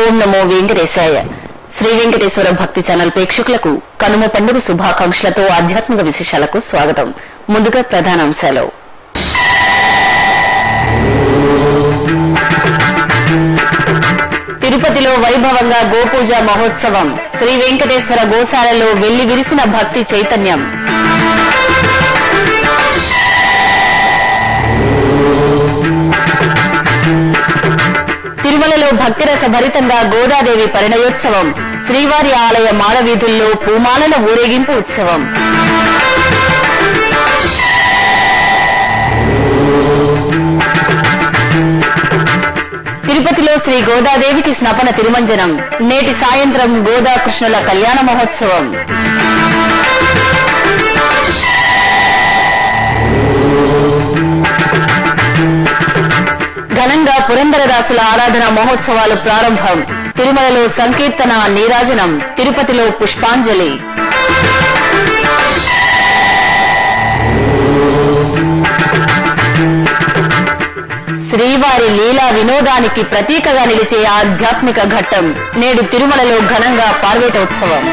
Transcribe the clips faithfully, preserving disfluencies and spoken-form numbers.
ఓం నమో వెంకటేశాయ. శ్రీ వెంకటేశ్వర భక్తి ఛానల్ ప్రేక్షకులకు కనుమ పండుగ శుభాకాంక్షలతో ఆధ్యాత్మిక విశేషాలకు స్వాగతం. ముందుగా ప్రధానాంశాలు. తిరుపతిలో వైభవంగా గోపూజ మహోత్సవం. శ్రీ వెంకటేశ్వర గోశాలలో వెళ్లి విరిసిన భక్తి చైతన్యం. తిరుమలలో భక్తిరస భరితంగా గోదాదేవి పరిణయోత్సవం. శ్రీవారి ఆలయ మాడవీధుల్లో పూమాలల ఊరేగింపు ఉత్సవం. తిరుపతిలో శ్రీ గోదాదేవికి స్నపన తిరుమంజనం. నేటి సాయంత్రం గోదా కృష్ణుల కళ్యాణ మహోత్సవం. ఘనంగా పురందరదాసుల ఆరాధన మహోత్సవాలు ప్రారంభం. తిరుమలలో సంకీర్తన నీరాజనం. తిరుపతిలో పుష్పాంజలి. శ్రీవారి లీలా వినోదానికి ప్రతీకగా నిలిచే ఆధ్యాత్మిక ఘట్టం. నేడు తిరుమలలో ఘనంగా పార్వేటోత్సవం.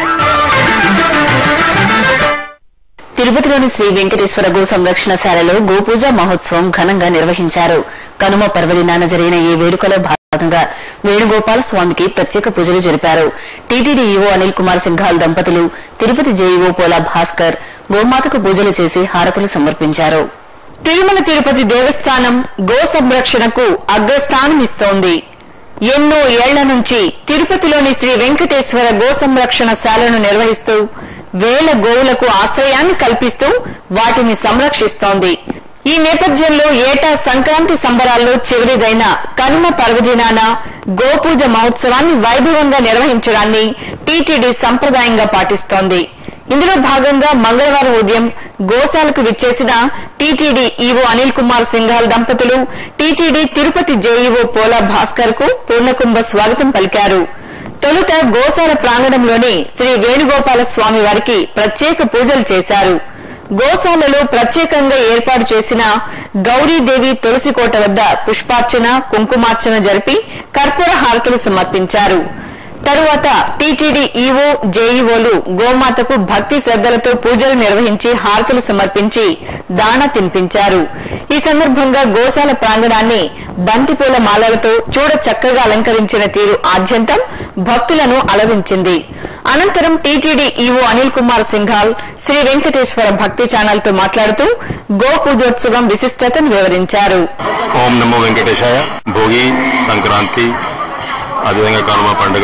తిరుపతిలోని శ్రీ వెంకటేశ్వర గో సంరక్షణశాలలో గోపూజ మహోత్సవం ఘనంగా నిర్వహించారు. కనుమ పర్వదినాన జరిగిన ఈ వేడుకలో భాగంగా వేణుగోపాల స్వామికి ప్రత్యేక పూజలు జరిపారు. టీటీడీ ఈవో అనిల్ కుమార్ సింఘాల్ దంపతులు, తిరుపతి జేఈఓ పోలా భాస్కర్ గోమాతకు పూజలు చేసి హారతులు సమర్పించారు. తిరుమల తిరుపతి దేవస్థానం గో సంరక్షణకు అగ్రస్థానమిస్తోంది. ఎన్నో ఏళ్ల నుంచి తిరుపతిలోని శ్రీ వెంకటేశ్వర గో సంరక్షణశాలను నిర్వహిస్తూ వేల గోవులకు ఆశ్రయాన్ని కల్పిస్తూ వాటిని సంరక్షిస్తోంది. ఈ నేపథ్యంలో ఏటా సంక్రాంతి సంబరాల్లో చివరిదైన కనుమ పర్వదినాన గోపూజ మహోత్సవాన్ని వైభవంగా నిర్వహించడాన్ని టీటీడీ సంప్రదాయంగా పాటిస్తోంది. ఇందులో భాగంగా మంగళవారం ఉదయం గోశాలకు విచ్చేసిన టీటీడీ ఈవో అనిల్ కుమార్ సింఘాల్ దంపతులు టీటీడీ తిరుపతి జేఈఓ పోలా భాస్కర్ కు పూర్ణకుంభ స్వాగతం పలికారు. తొలుత గోశాల ప్రాంగణంలోని శ్రీ వేణుగోపాల స్వామి వారికి ప్రత్యేక పూజలు చేశారు. గోశాలలో ప్రత్యేకంగా ఏర్పాటు చేసిన గౌరీదేవి తులసికోట వద్ద పుష్పార్చన, కుంకుమార్చన జరిపి కర్పూర హారతులు సమర్పించారు. తరువాత టీటీడీ ఈవో, జేఈఓలు గోమాతకు భక్తి శ్రద్దలతో పూజలు నిర్వహించి హారతులు సమర్పించి దాన తినిపించారు. ఈ సందర్భంగా గోశాల ప్రాంగణాన్ని బంతిపూల మాలలతో చూడ చక్కగా అలంకరించిన తీరు ఆద్యంతం భక్తులను అలరించింది. అనంతరం TTD EO Anil Kumar Singhal Sri Venkateswara Bhakti channel తో మాట్లాడుతూ గో పూజోత్సవం విశిష్టతను వివరించారు. ఓం నమో వెంకటేశాయ. భోగి, సంక్రాంతి, అదేవిధంగా కనుమ పండుగ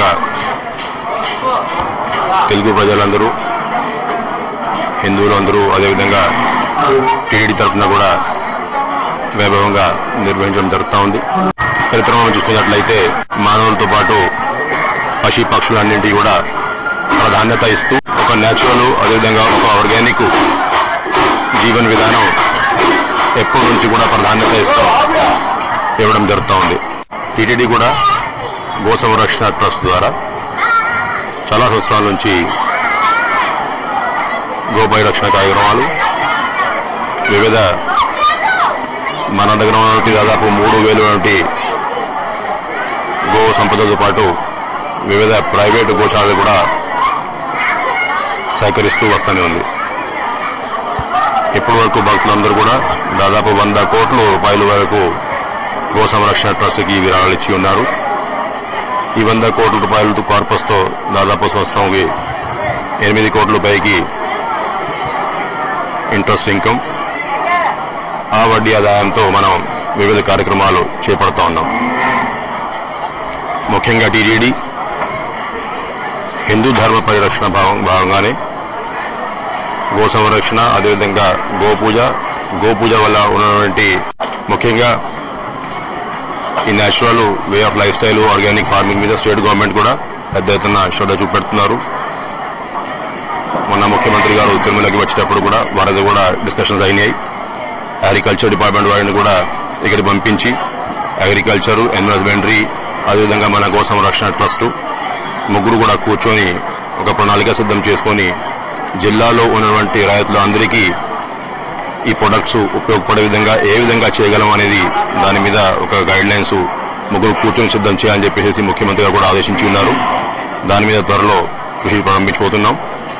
తెలుగు ప్రజలందరూ, హిందువులు అందరూ, అదేవిధంగా టీటీడీ తరఫున కూడా వైభవంగా నిర్వహించడం జరుగుతూ ఉంది. చరిత్రలో చూసుకున్నట్లయితే మానవులతో పాటు పశు పక్షులన్నింటినీ కూడా ప్రాధాన్యత ఇస్తూ ఒక న్యాచురల్, అదేవిధంగా ఒక ఆర్గానిక్ జీవన విధానం ఎప్పటి నుంచి కూడా ప్రాధాన్యత ఇస్తూ ఇవ్వడం జరుగుతూ ఉంది. టీటీడీ కూడా గో సంరక్షణ ట్రస్ట్ ద్వారా చాలా సంవత్సరాల నుంచి గోపై రక్షణ కార్యక్రమాలు వివిధ మన దగ్గర ఉన్నటువంటి దాదాపు మూడు వేల వంటి గో సంపదతో పాటు వివిధ ప్రైవేటు గోశాలలు కూడా సేకరిస్తూ వస్తూనే ఉంది. ఇప్పటి వరకు భక్తులందరూ కూడా దాదాపు వంద కోట్ల రూపాయల వరకు గో సంరక్షణ ట్రస్ట్కి విరాళాలు ఇచ్చి ఉన్నారు. ఈ వంద కోట్ల రూపాయలతో కార్పస్తో దాదాపు సంవత్సరంకి ఎనిమిది కోట్ల పైకి ఇంట్రెస్ట్ ఇన్కమ్, ఆ వడ్డీ ఆదాయంతో మనం వివిధ కార్యక్రమాలు చేపడుతూ ఉన్నాం. ముఖ్యంగా టీటీడీ హిందూ ధర్మ పరిరక్షణ భాగంగానే గో సంరక్షణ, అదేవిధంగా గోపూజ, గోపూజ వల్ల ఉన్నటువంటి ముఖ్యంగా ఈ natural way of lifestyle, organic farming మీద స్టేట్ గవర్నమెంట్ కూడా పెద్ద ఎత్తున శ్రద్ధ చూపెడుతున్నారు. మొన్న ముఖ్యమంత్రి గారు తిరుమలకి వచ్చేటప్పుడు కూడా వారిది కూడా డిస్కషన్స్ అయినాయి. అగ్రికల్చర్ డిపార్ట్మెంట్ వారిని కూడా ఇక్కడికి పంపించి అగ్రికల్చర్, ఎన్విరాన్మెంటరీ, అదేవిధంగా మన గో సంరక్షణ ట్రస్ట్ ముగ్గురు కూడా కూర్చొని ఒక ప్రణాళిక సిద్ధం చేసుకొని జిల్లాలో ఉన్నటువంటి రైతులందరికీ ఈ ప్రొడక్ట్స్ ఉపయోగపడే విధంగా ఏ విధంగా చేయగలం అనేది దాని మీద ఒక గైడ్ లైన్స్ ముగ్గురు కూర్చొని సిద్ధం చేయాలని చెప్పేసి ముఖ్యమంత్రి గారు కూడా ఆదేశించి ఉన్నారు. దాని మీద త్వరలో కృషి ప్రారంభించబోతున్నాం.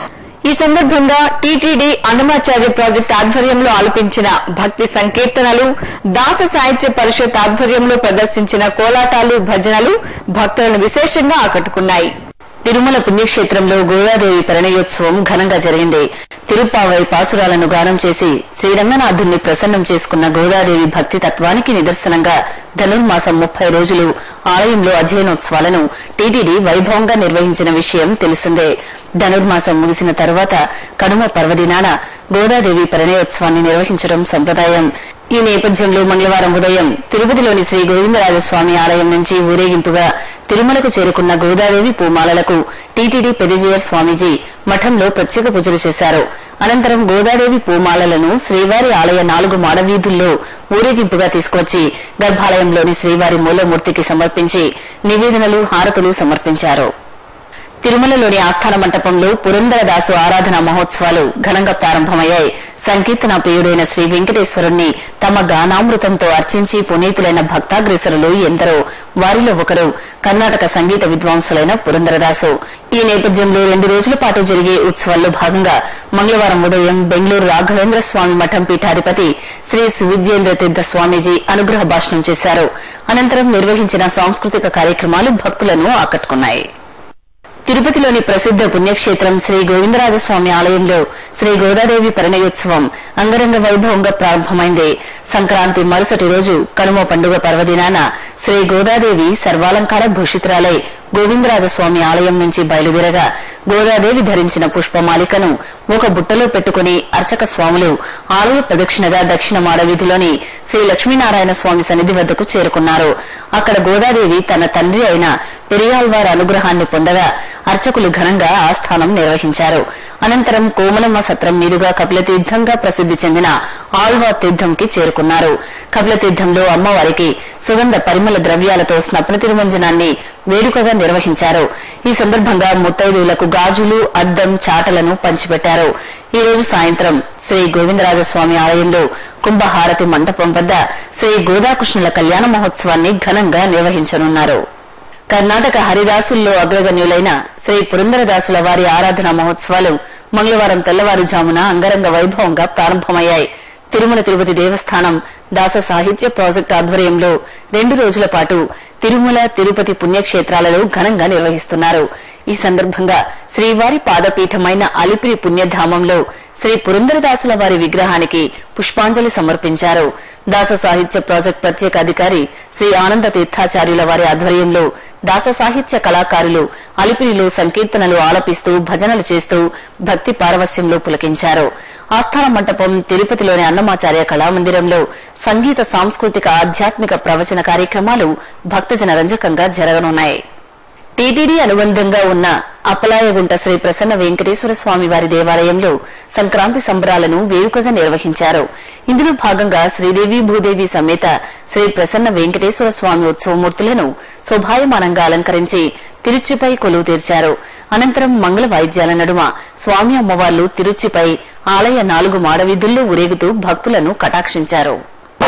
ఈ సందర్భంగా టీటీడీ అన్నమాచార్య ప్రాజెక్టు ఆధ్వర్యంలో ఆలపించిన భక్తి సంకీర్తనలు, దాస సాహిత్య పరిషత్ ఆధ్వర్యంలో ప్రదర్శించిన కోలాటాలు, భజనలు భక్తులను విశేషంగా ఆకట్టుకున్నాయి. తిరుమల పుణ్యక్షేత్రంలో గోదాదేవి పరిణయోత్సవం ఘనంగా జరిగింది. తిరుప్పావై పాసురాలను గానం చేసి శ్రీరంగనాథుణ్ణి ప్రసన్నం చేసుకున్న గోదాదేవి భక్తి తత్వానికి నిదర్శనంగా ధనుర్మాసం ముప్పై రోజులు ఆలయంలో అధ్యయనోత్సవాలను టీటీడీ వైభవంగా నిర్వహించిన విషయం తెలిసిందే. ధనుర్మాసం ముగిసిన తర్వాత కనుమ పర్వదినాన గోదాదేవి పరిణయోత్సవాన్ని నిర్వహించడం సంప్రదాయం. ఈ నేపథ్యంలో మంగళవారం ఉదయం తిరుపతిలోని శ్రీ గోవిందరాజస్వామి ఆలయం నుంచి ఊరేగింపుగా తిరుమలకు చేరుకున్న గోదాదేవి పూమాలలకు టీటీడీ పెదిజేయర్ స్వామీజీ మఠంలో ప్రత్యేక పూజలు చేశారు. అనంతరం గోదాదేవి పూమాలలను శ్రీవారి ఆలయ నాలుగు మాడవీధుల్లో ఊరేగింపుగా తీసుకొచ్చి గర్భాలయంలోని శ్రీవారి మూలమూర్తికి సమర్పించి నివేదనలు, హారతులు సమర్పించారు. తిరుమలలోని ఆస్థాన మంటపంలో పురందరదాసు ఆరాధన మహోత్సవాలు ఘనంగా ప్రారంభమయ్యాయి. సంకీర్తన ప్రియుడైన శ్రీ వెంకటేశ్వరుణ్ణి తమ గానామృతంతో అర్చించి పునీతులైన భక్తాగ్రేసరులు ఎందరో. వారిలో ఒకరు కర్ణాటక సంగీత విద్వాంసులైన పురందరదాసు. ఈ నేపథ్యంలో రెండు రోజుల పాటు జరిగే ఉత్సవాల్లో భాగంగా మంగళవారం ఉదయం బెంగళూరు రాఘవేంద్ర స్వామి మఠం పీఠాధిపతి శ్రీ సువిద్యేంద్ర తీర్థ స్వామీజీ అనుగ్రహ భాషణం చేశారు. అనంతరం నిర్వహించిన సాంస్కృతిక కార్యక్రమాలు భక్తులను ఆకట్టుకున్నాయి. తిరుపతిలోని ప్రసిద్ధ పుణ్యక్షేత్రం శ్రీ గోవిందరాజస్వామి ఆలయంలో శ్రీ గోదాదేవి పరిణయోత్సవం అంగరంగ వైభవంగా ప్రారంభమైంది. సంక్రాంతి మరుసటి రోజు కనుమ పండుగ పర్వదినాన శ్రీ గోదాదేవి సర్వాలంకార భూషితురాలై గోవిందరాజస్వామి ఆలయం నుంచి బయలుదేరగా గోదాదేవి ధరించిన పుష్పమాలికను ఒక బుట్టలో పెట్టుకుని అర్చక స్వాములు ఆలయ ప్రదక్షిణగా దక్షిణ మాడవీధిలోని శ్రీ లక్ష్మీనారాయణ స్వామి సన్నిధి వద్దకు చేరుకున్నారు. అక్కడ గోదాదేవి తన తండ్రి అయిన పెరియాళ్వారి అనుగ్రహాన్ని పొందగా అర్చకులు ఘనంగా ఆస్థానం నిర్వహించారు. అనంతరం కోమలమ్మ సత్రం మీదుగా కపిలతీర్థంగా ప్రసిద్ది చెందిన ఆళ్వార్ తీర్థంకి చేరుకున్నారు. కపిలతీర్థంలో అమ్మవారికి సుగంధ పరిమళ ద్రవ్యాలతో స్నపన తిరుమంజనాన్ని వేడుకగా నిర్వహించారు. ఈ సందర్భంగా ముత్తైదువులకు గాజులు, అద్దం, చాటలను పంచిపెట్టారు. ఈ రోజు సాయంత్రం శ్రీ గోవిందరాజస్వామి ఆలయంలో కుంభహారతి మండపం వద్ద శ్రీ గోదాకృష్ణుల కళ్యాణ మహోత్సవాన్ని ఘనంగా నిర్వహించనున్నారు. కర్ణాటక హరిదాసుల్లో అగ్రగణ్యులైన శ్రీ పురందరదాసుల వారి ఆరాధన మహోత్సవాలు మంగళవారం తెల్లవారుజామున అంగరంగ వైభవంగా ప్రారంభమయ్యాయి. తిరుమల తిరుపతి దేవస్థానం దాస సాహిత్య ప్రాజెక్టు ఆధ్వర్యంలో రెండు రోజుల పాటు తిరుమల తిరుపతి పుణ్యక్షేత్రాలలో ఘనంగా నిర్వహిస్తున్నారు. ఈ సందర్భంగా శ్రీవారి పాదపీఠమైన అలిపిరి పుణ్యధామంలో శ్రీ పురందరదాసుల వారి విగ్రహానికి పుష్పాంజలి సమర్పించారు. దాస సాహిత్య ప్రాజెక్టు ప్రత్యేక అధికారి శ్రీ ఆనంద తీర్థాచార్యుల వారి ఆధ్వర్యంలో దాస సాహిత్య కళాకారులు అలిపిరిలో సంకీర్తనలు ఆలపిస్తూ భజనలు చేస్తూ భక్తి పారవస్యంలో పులకించారు. ఆస్థాన మంటపం తిరుపతిలోని అన్నమాచార్య కళామందిరంలో సంగీత, సాంస్కృతిక, ఆధ్యాత్మిక ప్రవచన కార్యక్రమాలు భక్తజన రంజకంగా జరగనున్నాయి. టీటీడీ అనుబంధంగా ఉన్న అప్పలాయగుంట శ్రీ ప్రసన్న వెంకటేశ్వర స్వామి వారి దేవాలయంలో సంక్రాంతి సంబరాలను వేడుకగా నిర్వహించారు. ఇందులో భాగంగా శ్రీదేవి భూదేవి సమేత శ్రీ ప్రసన్న వెంకటేశ్వర స్వామి ఉత్సవమూర్తులను శోభాయమానంగా అలంకరించి తిరుచిపై కొలువు తీర్చారు. అనంతరం మంగళ వాయిద్యాల నడుమ స్వామి అమ్మవార్లు తిరుచిపై ఆలయ నాలుగు మాడవీధుల్లో ఊరేగుతూ భక్తులను కటాక్షించారు.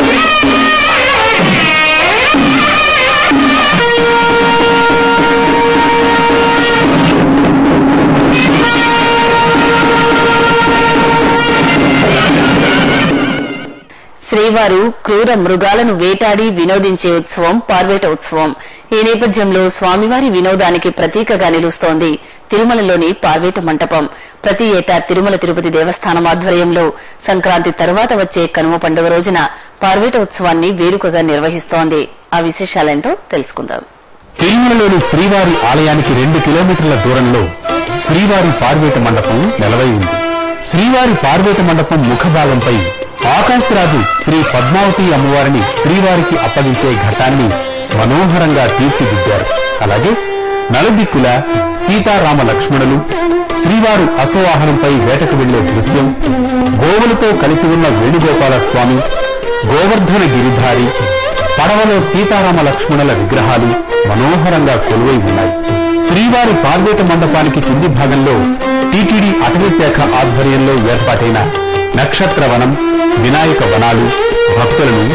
శ్రీవారు క్రూర మృగాలను వేటాడి వినోదించే ఉత్సవం పార్వేట ఉత్సవం. ఈ నేపథ్యంలో స్వామివారి వినోదానికి ప్రతీకగా నిలుస్తోంది తిరుమలలోని పార్వేట మంటపం. ప్రతి ఏటా తిరుమల తిరుపతి దేవస్థానం ఆధ్వర్యంలో సంక్రాంతి తరువాత వచ్చే కనుమ పండుగ రోజున పార్వేట ఉత్సవాన్ని వేడుకగా నిర్వహిస్తోంది. ఆ విశేషాలేంటో తెలుసుకుందాం. తిరుమలలోని శ్రీవారి ఆలయానికి రెండు కిలోమీటర్ల దూరంలో శ్రీవారి పార్వేట మండపం నెలవై ఉంది. శ్రీవారి పార్వేట మండపం ముఖభాగంపై ఆకాశరాజు శ్రీ పద్మావతి అమ్మవారిని శ్రీవారికి అప్పగించే ఘటాన్ని మనోహరంగా తీర్చిదిద్దారు. అలాగే నలుదిక్కుల సీతారామ లక్ష్మణులు శ్రీవారు అశ్వవాహనంపై వేటకు వెళ్లే దృశ్యం, గోవులతో కలిసి ఉన్న వేణుగోపాల స్వామి, గోవర్ధన గిరిధారి, పడవలో సీతారామ లక్ష్మణుల విగ్రహాలు మనోహరంగా కొలువై ఉన్నాయి. శ్రీవారి పార్వేట మండపానికి కింది భాగంలో టీటీడీ అటవీ శాఖ ఆధ్వర్యంలో ఏర్పాటైన నక్షత్ర వనం, వినాయక వనాలు భక్తులను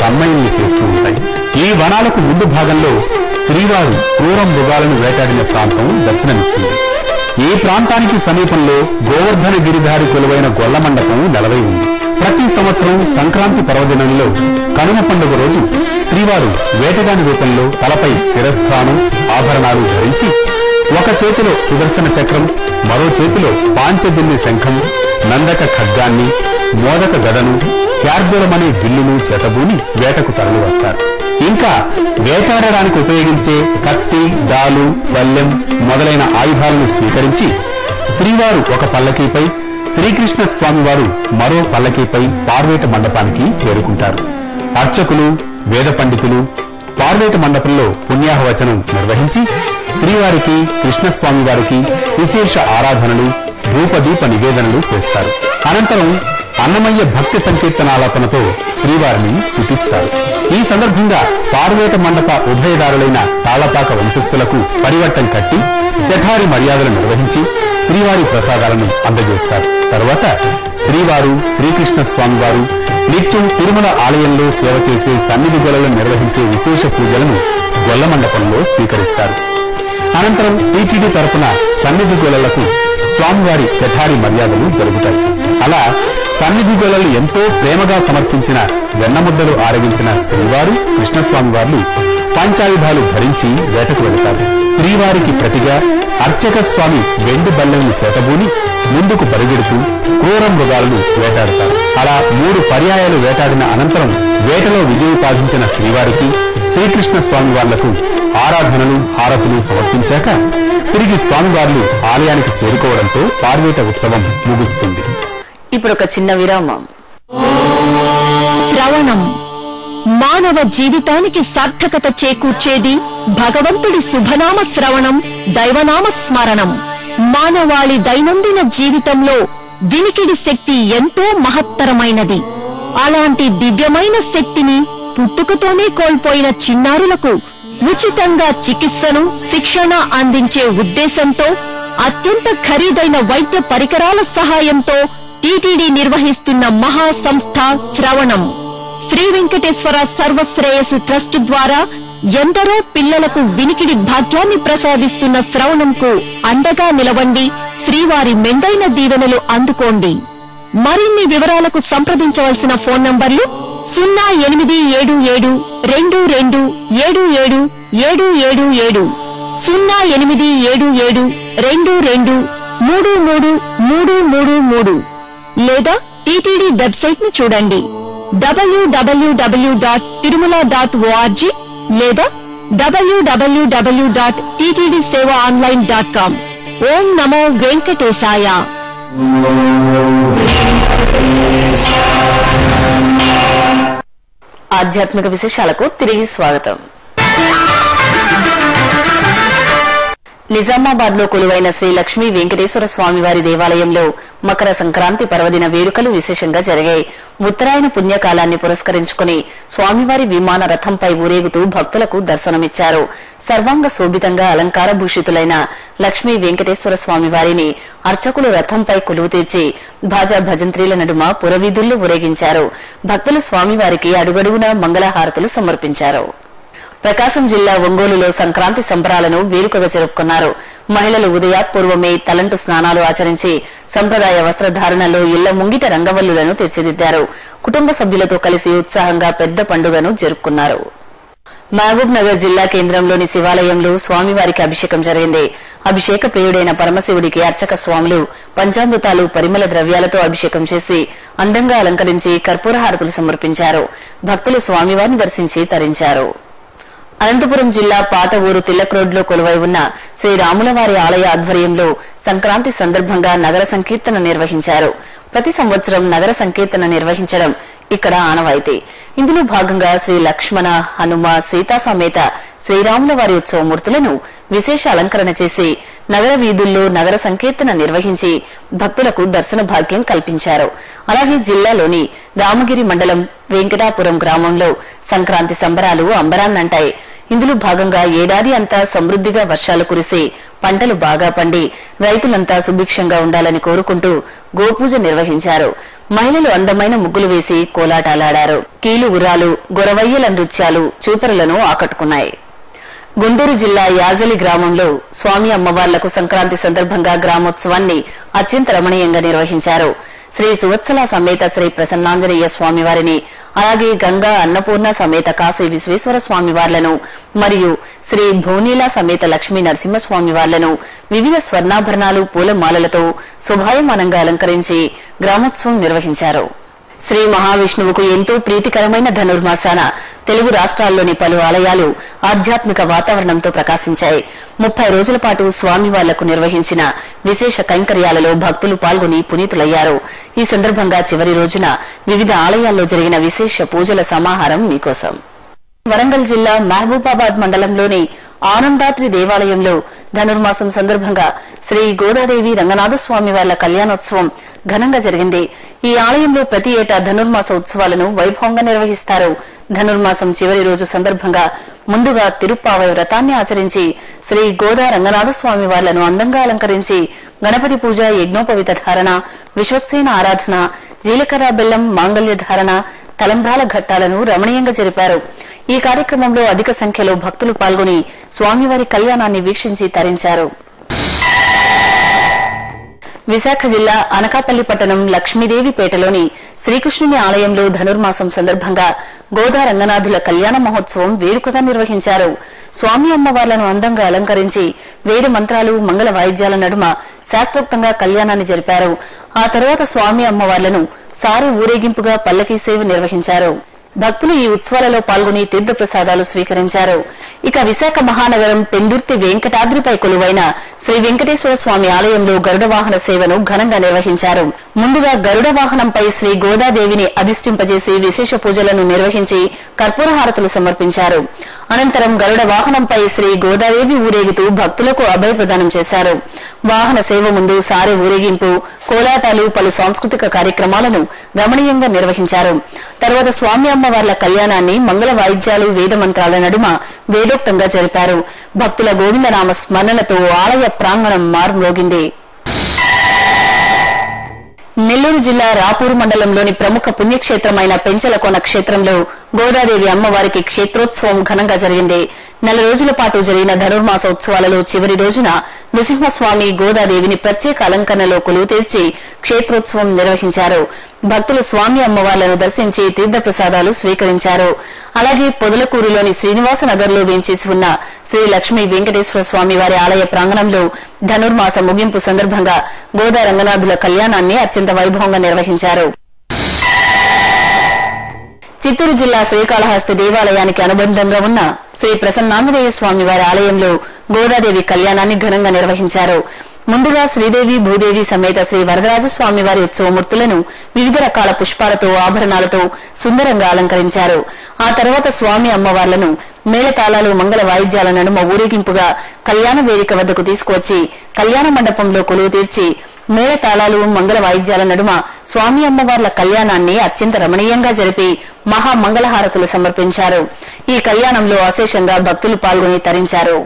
తన్మయుల్ని చేస్తూ ఉంటాయి. ఈ వనాలకు ముందు భాగంలో శ్రీవారు క్రూర మృగాలను వేటాడిన ప్రాంతం దర్శనమిస్తుంది. ఈ ప్రాంతానికి సమీపంలో గోవర్ధన గిరిధారి కొలువైన గొల్ల మండపం నెలవై ఉంది. ప్రతి సంవత్సరం సంక్రాంతి పర్వదినంలో కనుమ పండుగ రోజు శ్రీవారు వేటగాని రూపంలో తలపై శిరస్థానం ఆభరణాలు ధరించి ఒక చేతిలో సుదర్శన చక్రం, మరో చేతిలో పాంచజన్య శంఖం, నందక ఖడ్గాన్ని, మోదక గదను, శార్దూలమనే విల్లును చేతబూని వేటకు తరలి వస్తారు. ఇంకా వేటాడడానికి ఉపయోగించే కత్తి, డాలు, వల్లెం మొదలైన ఆయుధాలను స్వీకరించి శ్రీవారు ఒక పల్లకీపై, శ్రీకృష్ణ స్వామివారు మరో పల్లకీపై పార్వేట మండపానికి చేరుకుంటారు. అర్చకులు, వేద పండితులు పార్వేట మండపంలో పుణ్యాహవచనం నిర్వహించి శ్రీవారికి, కృష్ణస్వామి వారికి విశేష ఆరాధనలు, ధూపదీప నివేదనలు చేస్తారు. అనంతరం అన్నమయ్య భక్తి సంకీర్తనాలాపనతో శ్రీవారిని స్తుతిస్తారు. ఈ సందర్భంగా పార్వేట మండప ఉభయదారులైన తాళపాక వంశస్థులకు పరివట్టం కట్టి శఠారి మర్యాదలు నిర్వహించి శ్రీవారి ప్రసాదాలను అందజేస్తారు. తరువాత శ్రీవారు, శ్రీకృష్ణ స్వామివారు నిత్యం తిరుమల ఆలయంలో సేవ చేసే సన్నిధి గొల్లలు నిర్వహించే విశేష పూజలను గొల్ల మండపంలో స్వీకరిస్తారు. అనంతరం టీటీడీ తరపున సన్నిధి గొల్లలకు స్వామివారి శఠారి మర్యాదలు జరుగుతాయి. అలా సన్నిధి గొల్లలు ఎంతో ప్రేమగా సమర్పించిన వెన్నముద్దలు ఆరగించిన శ్రీవారు, కృష్ణస్వామి వార్లు పంచాయుధాలు ధరించి వేటకు వెళతారు. శ్రీవారికి ప్రతిగా అర్చక స్వామి వెండి బల్లెలను చేతబూని ముందుకు పరిగెడుతూ క్రూర మృగాలను వేటాడతారు. అలా మూడు పర్యాయాలు వేటాడిన అనంతరం వేటలో విజయం సాధించిన శ్రీవారికి, శ్రీకృష్ణ స్వామి వార్లకు ఆరాధనలు, హారతులు సమర్పించాక తిరిగి స్వామివార్లు ఆలయానికి చేరుకోవడంతో పార్వేట ఉత్సవం ముగుస్తుంది. ఇప్పుడు ఒక చిన్న విరామం. శ్రవణం మానవ జీవితానికి సార్థకత చేకూర్చేది భగవంతుడి శుభనామ శ్రవణం, దైవనామ స్మరణం. మానవాళి దైనందిన జీవితంలో వినికిడి శక్తి ఎంతో మహత్తరమైనది. అలాంటి దివ్యమైన శక్తిని పుట్టుకతోనే కోల్పోయిన చిన్నారులకు ఉచితంగా చికిత్సను, శిక్షణ అందించే ఉద్దేశంతో అత్యంత ఖరీదైన వైద్య పరికరాల సహాయంతో టీటీడీ నిర్వహిస్తున్న మహా సంస్థ శ్రవణం. శ్రీ వెంకటేశ్వర సర్వశ్రేయస్ ట్రస్ట్ ద్వారా ఎందరో పిల్లలకు వినికిడి భాగ్యాన్ని ప్రసాదిస్తున్న శ్రవణంకు అండగా నిలవండి. శ్రీవారి మెండైన దీవెనలు అందుకోండి. మరిన్ని వివరాలకు సంప్రదించవలసిన ఫోన్ నంబర్లు సున్నా ఎనిమిది ఏడు ఏడు రెండు రెండు ఏడు ఏడు ఏడు ఏడు ఏడు, సున్నా ఎనిమిది ఏడు ఏడు రెండు రెండు మూడు మూడు మూడు మూడు మూడు, లేదా టీటీడీ వెబ్సైట్ ను చూడండి W W W dot Tirumala dot ORG లేదా W W W dot TTD Seva online dot com. ఓం నమో వెంకటేశాయ. ఆధ్యాత్మిక విశేషాలకు తిరిగి స్వాగతం. నిజామాబాద్ లో కొలువైన శ్రీ లక్ష్మీ వెంకటేశ్వర స్వామివారి దేవాలయంలో మకర సంక్రాంతి పర్వదిన వేడుకలు విశేషంగా జరిగాయి. ఉత్తరాయణ పుణ్యకాలాన్ని పురస్కరించుకుని స్వామివారి విమాన రథంపై ఊరేగుతూ భక్తులకు దర్శనమిచ్చారు. సర్వాంగ శోభితంగా అలంకార భూషితులైన లక్ష్మీ వెంకటేశ్వర స్వామివారిని అర్చకులు రథంపై కొలువు తీర్చి భాజా భజంత్రీల నడుమ పురవీధుల్లో ఊరేగించారు. భక్తులు స్వామివారికి అడుగడుగునా మంగళహారతులు సమర్పించారు. ప్రకాశం జిల్లా ఒంగోలులో సంక్రాంతి సంబరాలను వేడుకగా జరుపుకున్నారు. మహిళలు ఉదయాత్పూర్వమే తలంటు స్నానాలు ఆచరించి సంప్రదాయ వస్త్రధారణలో ఇళ్ల ముంగిట రంగవల్లులను తీర్చిదిద్దారు. కుటుంబ సభ్యులతో కలిసి ఉత్సాహంగా పెద్ద పండుగను జరుపుకున్నారు. మహబూబ్ నగర్ జిల్లా కేంద్రంలోని శివాలయంలో స్వామివారికి అభిషేకం జరిగింది. అభిషేక ప్రియుడైన పరమశివుడికి అర్చక స్వాములు పంచామృతాలు, పరిమళ ద్రవ్యాలతో అభిషేకం చేసి అందంగా అలంకరించి కర్పూర హారతులు సమర్పించారు. భక్తులు స్వామివారిని దర్శించి తరించారు. అనంతపురం జిల్లా పాత ఊరు తిలక్ రోడ్లో కొలువై ఉన్న శ్రీరాములవారి ఆలయ ఆధ్వర్యంలో సంక్రాంతి సందర్భంగా నగర సంకీర్తన నిర్వహించారు. ప్రతి సంవత్సరం నగర సంకీర్తన నిర్వహించడం ఇక్కడ ఆనవాయితీ. ఇందులో భాగంగా శ్రీ లక్ష్మణ, హనుమ, సీతా సమేత శ్రీరాముల వారి ఉత్సవమూర్తులను విశేష అలంకరణ చేసి నగర వీధుల్లో నగర సంకీర్తన నిర్వహించి భక్తులకు దర్శన భాగ్యం కల్పించారు. అలాగే జిల్లాలోని రామగిరి మండలం వెంకటాపురం గ్రామంలో సంక్రాంతి సంబరాలు అంబరాన్నంటాయి. ఇందులో భాగంగా ఏడాది అంతా సమృద్దిగా వర్షాలు కురిసి పంటలు బాగా పండి రైతులంతా సుభిక్షంగా ఉండాలని కోరుకుంటూ గోపూజ నిర్వహించారు. మహిళలు అందమైన ముగ్గులు వేసి కోలాటాలాడారు. కీలు గుర్రాలు, గొరవయ్యల నృత్యాలు చూపరులను ఆకట్టుకున్నాయి. గుంటూరు జిల్లా యాజలి గ్రామంలో స్వామి అమ్మవార్లకు సంక్రాంతి సందర్భంగా గ్రామోత్సవాన్ని అత్యంత రమణీయంగా నిర్వహించారు. శ్రీ సువత్సల సమేత శ్రీ ప్రసన్నాంజనేయ స్వామివారిని, అలాగే గంగా అన్నపూర్ణ సమేత కాశీ విశ్వేశ్వర స్వామివార్లను మరియు శ్రీ భూనీల సమేత లక్ష్మీ నరసింహస్వామివార్లను వివిధ స్వర్ణాభరణాలు, పూలమాలలతో శోభాయమానంగా అలంకరించి గ్రామోత్సవం నిర్వహించారు. శ్రీ మహావిష్ణువుకు ఎంతో ప్రీతికరమైన ధనుర్మాసాన తెలుగు రాష్ట్రాల్లోని పలు ఆలయాలు ఆధ్యాత్మిక వాతావరణంతో ప్రకాశించాయి. ముప్పై రోజుల పాటు స్వామివార్లకు నిర్వహించిన విశేష కైంకర్యాలలో భక్తులు పాల్గొని పునీతులయ్యారు. ఈ సందర్భంగా చివరి రోజున వివిధ ఆలయాల్లో జరిగిన విశేష పూజల సమాహారం మీకోసం. వరంగల్ జిల్లా మహబూబాబాద్ మండలంలోని ఆనందాద్రి దేవాలయంలో ధనుర్మాసం సందర్భంగా శ్రీ గోదాదేవి రంగనాథస్వామి వార్ల కళ్యాణోత్సవం ఘనంగా జరిగింది. ఈ ఆలయంలో ప్రతి ఏటా ధనుర్మాస ఉత్సవాలను వైభవంగా నిర్వహిస్తారు. ధనుర్మాసం చివరి రోజు సందర్భంగా ముందుగా తిరుప్పావై వ్రతాన్ని ఆచరించి శ్రీ గోదా రంగనాథస్వామి వార్లను అందంగా అలంకరించి గణపతి పూజ, యజ్ఞోపవిత ధారణ, విశ్వక్సేన ఆరాధన, జీలకర్ర బెల్లం మాంగళ్య ధారణ, తలంబ్రాల ఘట్టాలను రమణీయంగా జరిపారు. ఈ కార్యక్రమంలో అధిక సంఖ్యలో భక్తులు పాల్గొని స్వామివారి కళ్యాణాన్ని వీక్షించి తరించారు. విశాఖ జిల్లా అనకాపల్లి పట్టణం లక్ష్మీదేవిపేటలోని శ్రీకృష్ణుని ఆలయంలో ధనుర్మాసం సందర్భంగా గోదా రంగనాథుల కళ్యాణ మహోత్సవం వేడుకగా నిర్వహించారు. స్వామి అమ్మవార్లను అందంగా అలంకరించి వేద మంత్రాలు, మంగళ వాయిద్యాల నడుమ శాస్త్రోక్తంగా కళ్యాణాన్ని జరిపారు. ఆ తర్వాత స్వామి అమ్మవార్లను సారి ఊరేగింపుగా పల్లకీ సేవ నిర్వహించారు. భక్తులు ఈ ఉత్సవాలలో పాల్గొని తీర్థ ప్రసాదాలు స్వీకరించారు. ఇక విశాఖ మహానగరం పెందుర్తి వెంకటాద్రిపై కొలువైన శ్రీ వెంకటేశ్వర స్వామి ఆలయంలో గరుడ వాహన సేవను ఘనంగా నిర్వహించారు. ముందుగా గరుడ వాహనంపై శ్రీ గోదాదేవిని అధిష్ఠింపజేసి విశేష పూజలను నిర్వహించి కర్పూర హారతులు సమర్పించారు. అనంతరం గరుడ వాహనంపై శ్రీ గోదాదేవి ఊరేగుతూ భక్తులకు అభయ ప్రదానం చేశారు. వాహన సేవ ముందు సారె ఊరేగింపు, కోలాటాలు, పలు సాంస్కృతిక కార్యక్రమాలను రమణీయంగా నిర్వహించారు. తర్వాత స్వామి అమ్మవార్ల కళ్యాణాన్ని మంగళ వాయిద్యాలు, వేద మంత్రాల నడుమ వేదోక్తంగా జరిపారు. భక్తుల గోవిందనామ స్మరణలతో ఆలయ ప్రాంగణం మారుమ్రోగింది. నెల్లూరు జిల్లా రాపూరు మండలంలోని ప్రముఖ పుణ్యక్షేత్రమైన పెంచలకోన క్షేత్రంలో గోదాదేవి అమ్మవారికి క్షేత్రోత్సవం ఘనంగా జరిగింది. నెల రోజుల పాటు జరిగిన ధనుర్మాస ఉత్సవాలలో చివరి రోజున నృసింహస్వామి గోదాదేవిని ప్రత్యేక అలంకరణలో కొలువు తీర్చి క్షేత్రోత్సవం నిర్వహించారు. భక్తులు స్వామి అమ్మవార్లను దర్శించి తీర్థ ప్రసాదాలు స్వీకరించారు. అలాగే పొదలకూరులోని శ్రీనివాస నగర్ లో వేంచేసి ఉన్న శ్రీ లక్ష్మీ వెంకటేశ్వర స్వామి వారి ఆలయ ప్రాంగణంలో ధనుర్మాస ముగింపు సందర్భంగా గోదా రంగనాథుల కళ్యాణాన్ని అత్యంత వైభవంగా నిర్వహించారు. చిత్తూరు జిల్లా శ్రీకాళహస్తి దేవాలయానికి అనుబంధంగా ఉన్న శ్రీ ప్రసన్నాంజనేయ స్వామి వారి ఆలయంలో గోదాదేవి కళ్యాణాన్ని ఘనంగా నిర్వహించారు. ముందుగా శ్రీదేవి భూదేవి సమేత శ్రీ వరదరాజస్వామి వారి ఉత్సవమూర్తులను వివిధ రకాల పుష్పాలతో, ఆభరణాలతో సుందరంగా అలంకరించారు. ఆ తర్వాత స్వామి అమ్మవార్లను మేళతాళాలు, మంగళ వాయిద్యాల నడుమ ఊరేగింపుగా కళ్యాణ వేదిక వద్దకు తీసుకువచ్చి కళ్యాణ మండపంలో కొలువు తీర్చి మేళతాళాలు, మంగళ వాయిద్యాల నడుమ స్వామి అమ్మవార్ల కళ్యాణాన్ని అత్యంత రమణీయంగా జరిపి మహా మంగళహారతులు సమర్పించారు. ఈ కళ్యాణంలో అశేషంగా భక్తులు పాల్గొని తరించారు.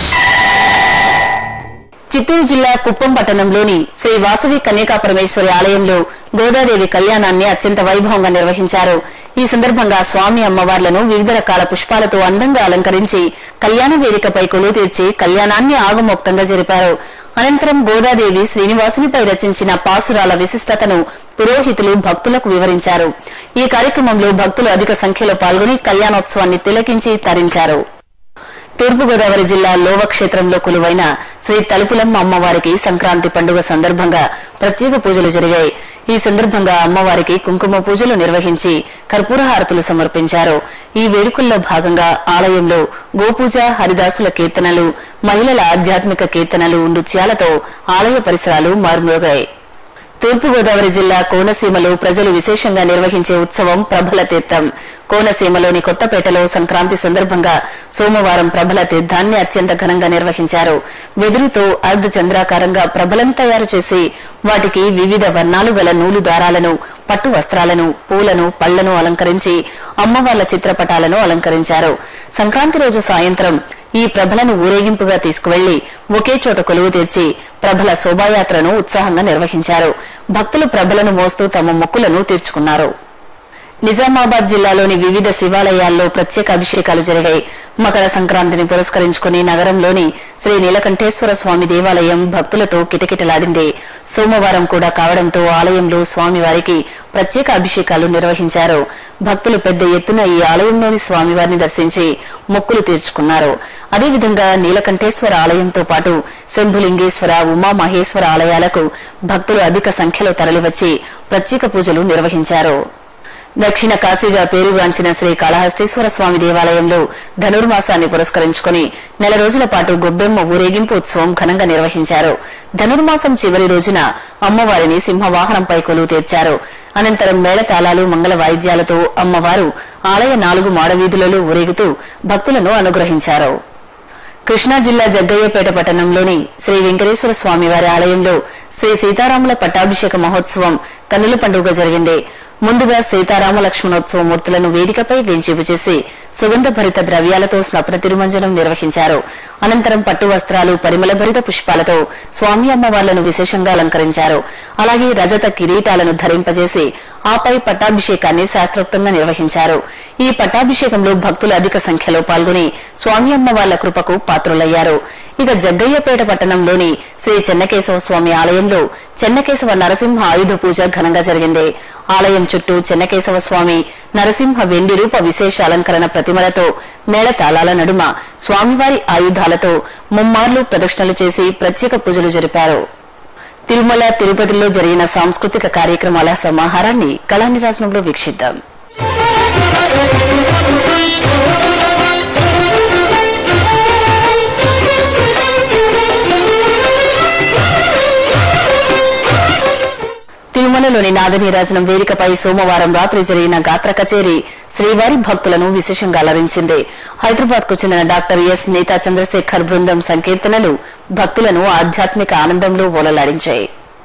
చిత్తూరు జిల్లా కుప్పం పట్టణంలోని శ్రీ వాసవి కన్యకా పరమేశ్వరి ఆలయంలో గోదాదేవి కళ్యాణాన్ని అత్యంత వైభవంగా నిర్వహించారు. ఈ సందర్భంగా స్వామి అమ్మవార్లను వివిధ రకాల పుష్పాలతో అందంగా అలంకరించి కళ్యాణ వేదికపై కొలువు తీర్చి కళ్యాణాన్ని ఆగమోక్తంగా జరిపారు. అనంతరం గోదాదేవి శ్రీనివాసునిపై రచించిన పాసురాల విశిష్టతను పురోహితులు భక్తులకు వివరించారు. ఈ కార్యక్రమంలో భక్తులు అధిక సంఖ్యలో పాల్గొని కళ్యాణోత్సవాన్ని తిలకించి తరించారు. తూర్పుగోదావరి జిల్లా లోవ క్షేత్రంలో కొలువైన శ్రీ తలుపులమ్మ అమ్మవారికి సంక్రాంతి పండుగ సందర్భంగా ప్రత్యేక పూజలు జరిగాయి. ఈ సందర్భంగా అమ్మవారికి కుంకుమ పూజలు నిర్వహించి కర్పూర హారతులు సమర్పించారు. ఈ వేడుకల్లో భాగంగా ఆలయంలో గోపూజ, హరిదాసుల కీర్తనలు, మహిళల ఆధ్యాత్మిక కీర్తనలు, నృత్యాలతో ఆలయ పరిసరాలు మారుమ్రోగాయి. తూర్పుగోదావరి జిల్లా కోనసీమలో ప్రజలు విశేషంగా నిర్వహించే ఉత్సవం ప్రభల తీర్థం. కోనసీమలోని కొత్తపేటలో సంక్రాంతి సందర్భంగా సోమవారం ప్రభల తీర్థాన్ని అత్యంత ఘనంగా నిర్వహించారు. వెదురుతో అర్ధ చంద్రాకారంగా ప్రభలను తయారు చేసి వాటికి వివిధ వర్ణాలు గల నూలు దారాలను, పట్టు వస్త్రాలను, పూలను, పళ్లను అలంకరించి అమ్మవార్ల చిత్రపటాలను అలంకరించారు. సంక్రాంతి రోజు సాయంత్రం ఈ ప్రభలను ఊరేగింపుగా తీసుకువెళ్లి ఒకే చోట కొలువు తీర్చి ప్రభల శోభాయాత్రను ఉత్సాహంగా నిర్వహించారు. భక్తులు ప్రభలను మోస్తూ తమ మొక్కులను తీర్చుకున్నారు. నిజామాబాద్ జిల్లాలోని వివిధ శివాలయాల్లో ప్రత్యేక అభిషేకాలు జరిగాయి. మకర సంక్రాంతిని పురస్కరించుకుని నగరంలోని శ్రీ నీలకంఠేశ్వర స్వామి దేవాలయం భక్తులతో కిటకిటలాడింది. సోమవారం కూడా కావడంతో ఆలయంలో స్వామివారికి ప్రత్యేక అభిషేకాలు నిర్వహించారు. భక్తులు పెద్ద ఎత్తున ఈ ఆలయంలోని స్వామివారిని దర్శించి మొక్కులు తీర్చుకున్నారు. అదేవిధంగా నీలకంఠేశ్వర ఆలయంతో పాటు శంభులింగేశ్వర, ఉమామహేశ్వర ఆలయాలకు భక్తులు అధిక సంఖ్యలో తరలివచ్చి ప్రత్యేక పూజలు నిర్వహించారు. దక్షిణ కాశీగా పేరుగాంచిన శ్రీ కాళహస్తీశ్వర స్వామి దేవాలయంలో ధనుర్మాసాన్ని పురస్కరించుకుని నెల రోజుల పాటు గొబ్బెమ్మ ఊరేగింపు ఉత్సవం ఘనంగా నిర్వహించారు. ధనుర్మాసం చివరి రోజున అమ్మవారిని సింహవాహనంపై కొలువు తీర్చారు. అనంతరం మేళతాళాలు, మంగళ వాయిద్యాలతో అమ్మవారు ఆలయ నాలుగు మాడవీధులలో ఊరేగుతూ భక్తులను అనుగ్రహించారు. కృష్ణా జిల్లా జగ్గయ్యపేట పట్టణంలోని శ్రీ వెంకటేశ్వర స్వామివారి ఆలయంలో శ్రీ సీతారాముల పట్టాభిషేక మహోత్సవం కన్నుల పండుగ జరిగింది. ముందుగా సీతారామ లక్ష్మణోత్సవ మూర్తులను వేదికపై వేంచేపు చేసి సుగంధ భరిత ద్రవ్యాలతో స్నపన తిరుమంజనం నిర్వహించారు. అనంతరం పట్టు వస్త్రాలు, పరిమళ భరిత పుష్పాలతో స్వామి అమ్మవార్లను విశేషంగా అలంకరించారు. అలాగే రజత కిరీటాలను ధరింపజేసి ఆపై పట్టాభిషేకాన్ని శాస్త్రోక్తంగా నిర్వహించారు. ఈ పట్టాభిషేకంలో భక్తులు అధిక సంఖ్యలో పాల్గొని స్వామి అమ్మవార్ల కృపకు పాత్రులయ్యారు. ఇక జగ్గయ్యపేట పట్టణంలోని శ్రీ చెన్నకేశవ స్వామి ఆలయంలో చెన్నకేశవ నరసింహ ఆయుధ పూజ ఘనంగా జరిగింది. ఆలయం చుట్టూ చెన్నకేశవ స్వామి నరసింహ వెండి రూప విశేష అలంకరణ ప్రతిమలతో మేళతాళాల నడుమ స్వామివారి ఆయుధాలతో ముమ్మార్లు ప్రదక్షిణలు చేసి ప్రత్యేక పూజలు జరిపారు. తిరుమల తిరుపతిలో జరిగిన సాంస్కృతిక కార్యక్రమాల సమాహారాన్ని కళానిరాజనంలో వీక్షిద్దాం. తిరుమలలోని నాదనీరాజనం వేదికపై సోమవారం రాత్రి జరిగిన గాత్ర కచేరీ శ్రీవారి భక్తులను విశేషంగా అలరించింది. హైదరాబాద్ కు చెందిన డాక్టర్ ఎస్ నేతా చంద్రశేఖర్ బృందం సంకీర్తనలు భక్తులను ఆధ్యాత్మిక ఆనందంలో ఓలలాడించాయి.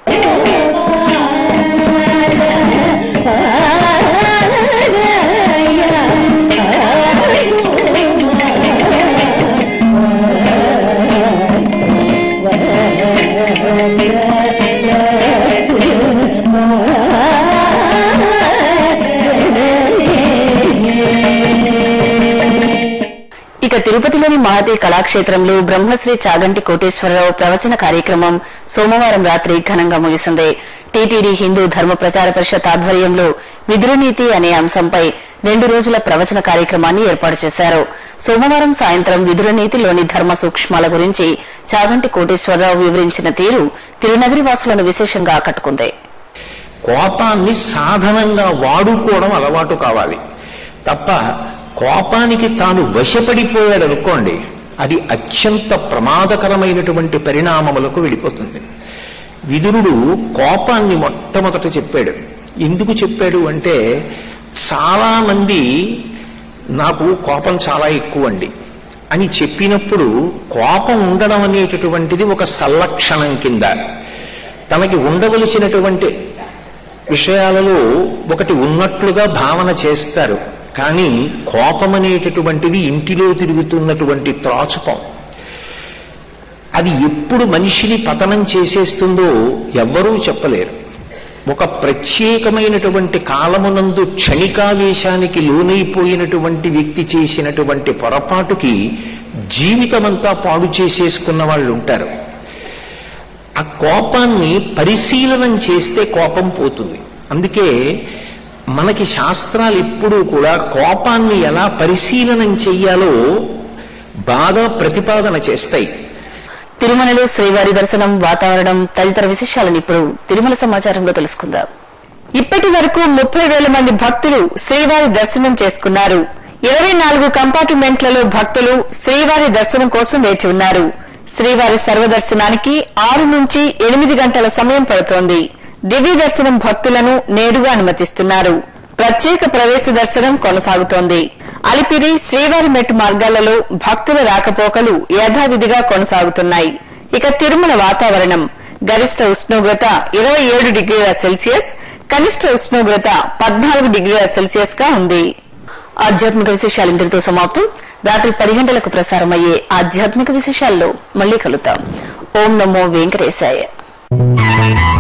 ఇక తిరుపతిలోని మహతి కళాక్షేత్రంలో బ్రహ్మశ్రీ చాగంటి కోటేశ్వరరావు ప్రవచన కార్యక్రమం సోమవారం రాత్రి ఘనంగా ముగిసింది. టీటీడీ హిందూ ధర్మ ప్రచార పరిషత్ ఆధ్వర్యంలో విదురనీతి అనే అంశంపై రెండు రోజుల ప్రవచన కార్యక్రమాన్ని ఏర్పాటు చేశారు. సోమవారం సాయంత్రం విదురనీతిలోని ధర్మ సూక్ష్మాల గురించి చాగంటి కోటేశ్వరరావు వివరించిన తీరు తిరునగరి వాసులను విశేషంగా ఆకట్టుకుంది. కోపాన్ని సాధనంగా వాడుకోవడం అలవాటు కావాలి తప్ప కోపానికి తాను వశపడిపోయాడు అనుకోండి, అది అత్యంత ప్రమాదకరమైనటువంటి పరిణామములకు వెళ్ళిపోతుంది. విదురుడు కోపాన్ని మొట్టమొదట చెప్పాడు. ఎందుకు చెప్పాడు అంటే, చాలా మంది నాకు కోపం చాలా ఎక్కువ అండి అని చెప్పినప్పుడు కోపం ఉండడం అనేటటువంటిది ఒక సల్లక్షణం కింద తనకి ఉండవలసినటువంటి విషయాలలో ఒకటి ఉన్నట్లుగా భావన చేస్తారు. కానీ కోపం అనేటటువంటిది ఇంటిలో తిరుగుతున్నటువంటి త్రాచుపం. అది ఎప్పుడు మనిషిని పతనం చేసేస్తుందో ఎవ్వరూ చెప్పలేరు. ఒక ప్రత్యేకమైనటువంటి కాలమునందు క్షణికావేశానికి లోనైపోయినటువంటి వ్యక్తి చేసినటువంటి పొరపాటుకి జీవితమంతా పాడు చేసేసుకున్న వాళ్ళు ఉంటారు. ఆ కోపాన్ని పరిశీలనం చేస్తే కోపం పోతుంది. అందుకే మనకి శాస్త్రాలు ఎప్పుడూ కూడా కోపాన్ని ఎలా పరిశీలనం చెయ్యాలో బాగా ప్రతిపాదన చేస్తాయి. తిరుమలలో శ్రీవారి దర్శనం, వాతావరణం తదితర విశేషాలను ఇప్పుడు తిరుమల సమాచారంలో తెలుసుకుందాం. ఇప్పటి వరకు ముప్పై వేల మంది భక్తులు శ్రీవారి దర్శనం చేసుకున్నారు. ఇరవై నాలుగు కంపార్ట్మెంట్లలో భక్తులు శ్రీవారి దర్శనం కోసం వేచి ఉన్నారు. శ్రీవారి సర్వదర్శనానికి ఆరు నుంచి ఎనిమిది గంటల సమయం పడుతోంది. దివ్య దర్శనం భక్తులను నేరుగా అనుమతిస్తున్నారు. ప్రత్యేక ప్రవేశ దర్శనం కొనసాగుతోంది. అలిపిరి శ్రీవారి మెట్టు మార్గాలలో భక్తుల రాకపోకలు యథావిధిగా కొనసాగుతున్నాయి. ఇక తిరుమల వాతావరణం గరిష్ట ఉష్ణోగ్రత ఇరవై ఏడు డిగ్రీల సెల్సియస్, కనిష్ట ఉష్ణోగ్రత పద్నాలుగు డిగ్రీల సెల్సియస్ గా ఉంది. ఆధ్యాత్మిక విశేషాలు ఇంతటితో సమాప్తం. రాత్రి పది గంటలకు ప్రసారమయ్యే ఆధ్యాత్మిక విశేషాల్లో మళ్లీ కలుద్దాం. ఓం నమో వెంకటేశాయ.